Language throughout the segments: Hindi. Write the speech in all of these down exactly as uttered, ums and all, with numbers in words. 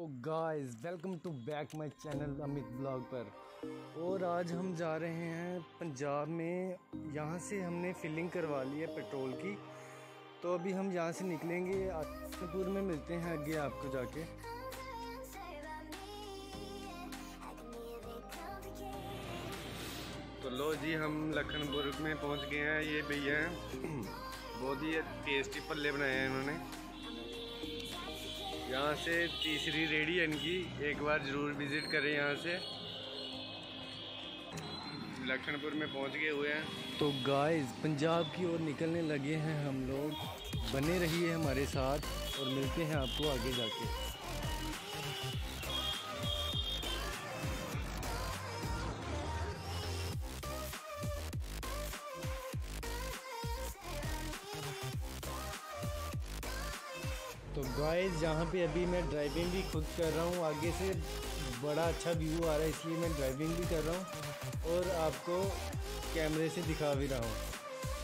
तो guys welcome to back my channel Amit blog पर। और आज हम जा रहे हैं पंजाब में। यहाँ से हमने फिलिंग करवा ली है पेट्रोल की, तो अभी हम यहाँ से निकलेंगे। लखनपुर में मिलते हैं आगे आपको जाके। तो लो जी, हम लखनपुर में पहुँच गए हैं। ये भैया हैं, बहुत ही टेस्टी पल्ले बनाए हैं इन्होंने। यहाँ से तीसरी रेडी है इनकी, एक बार ज़रूर विज़िट करें। यहाँ से लखनपुर में पहुँच गए हुए हैं। तो गाइस पंजाब की ओर निकलने लगे हैं हम लोग। बने रहिए हमारे साथ और मिलते हैं आपको आगे जाके। तो गाइस यहाँ पे अभी मैं ड्राइविंग भी खुद कर रहा हूँ। आगे से बड़ा अच्छा व्यू आ रहा है, इसलिए मैं ड्राइविंग भी कर रहा हूँ और आपको कैमरे से दिखा भी रहा हूँ।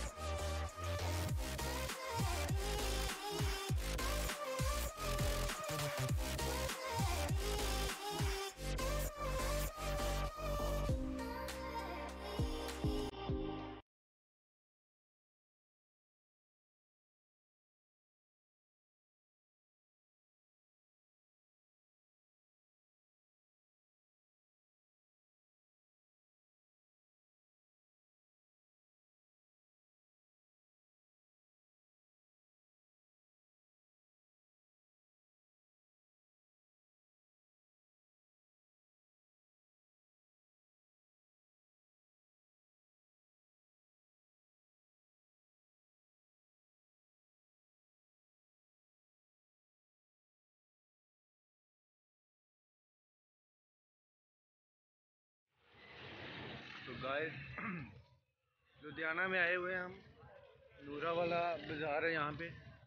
तो गाइस लुधियाना में आए हुए हैं हम। नूरा वाला बाज़ार है यहाँ पे।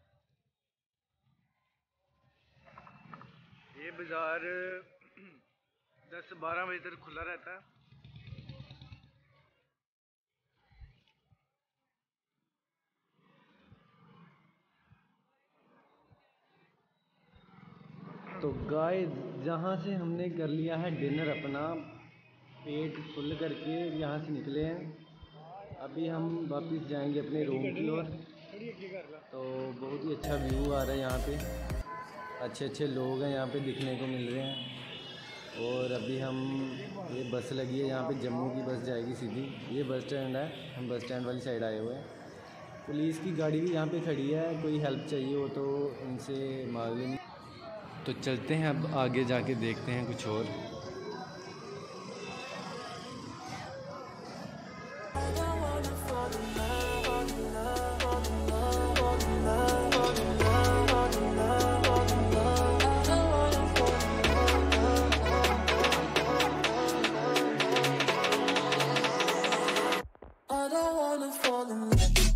ये बाज़ार दस बारह बजे तक खुला रहता है। तो गाइस जहाँ से हमने कर लिया है डिनर अपना, पेट फुल करके यहाँ से निकले हैं। अभी हम वापस जाएंगे अपने रूम की ओर। तो बहुत ही अच्छा व्यू आ रहा है यहाँ पे, अच्छे अच्छे लोग हैं यहाँ पे दिखने को मिल रहे हैं। और अभी हम, ये बस लगी है यहाँ पे, जम्मू की बस जाएगी सीधी। ये बस स्टैंड है, हम बस स्टैंड वाली साइड आए हुए हैं। पुलिस की गाड़ी भी यहाँ पे खड़ी है, कोई हेल्प चाहिए हो तो इनसे मांग लेंगे। तो चलते हैं अब आगे जाके देखते हैं कुछ और। I don't wanna fall in love.